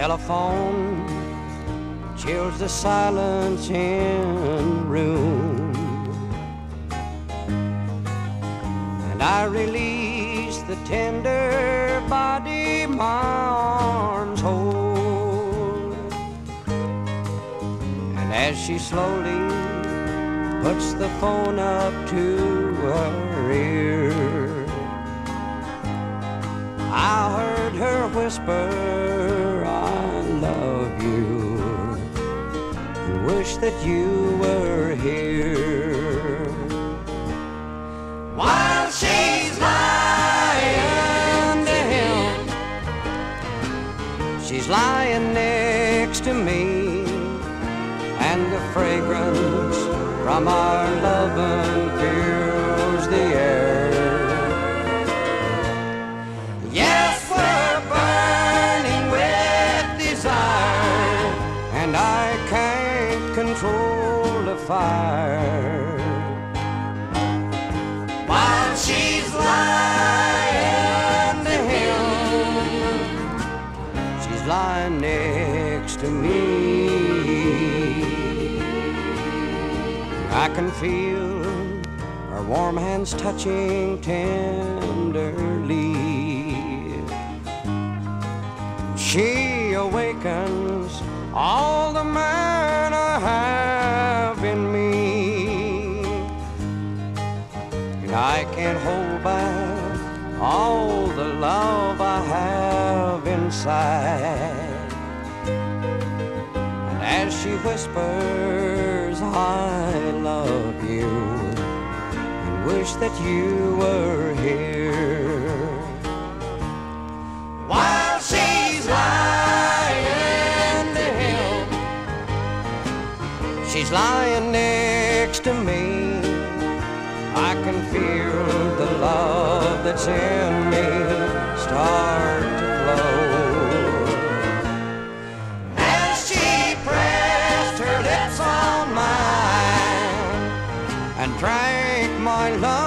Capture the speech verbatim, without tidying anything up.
telephone chills the silence in the room, and I release the tender body my arms hold. And as she slowly puts the phone up to her ear, I heard her whisper, I love you, and wish that you were here. While she's lying to him, she's lying next to me, and the fragrance from our loving fills the air. Yes, we're burning with desire, and I can't control the fire. While she's lying to him, she's lying next to me. I can feel her warm hands touching tenderly. She awakens all the man I have in me, and I can't hold back all the love I have inside. And as she whispers, I love you, and wish that you were here. While she's lying to him, she's lying next to me. I can feel the love that's in me start to flow. As she pressed her lips on mine and drank my love